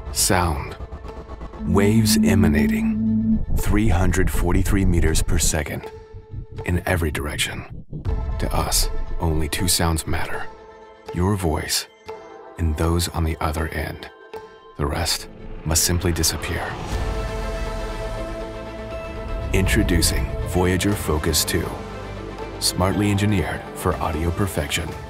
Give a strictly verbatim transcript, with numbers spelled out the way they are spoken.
Sound. Waves emanating three hundred forty-three meters per second in every direction. To us, only two sounds matter. Your voice and those on the other end. The rest must simply disappear. Introducing Voyager Focus two. Smartly engineered for audio perfection.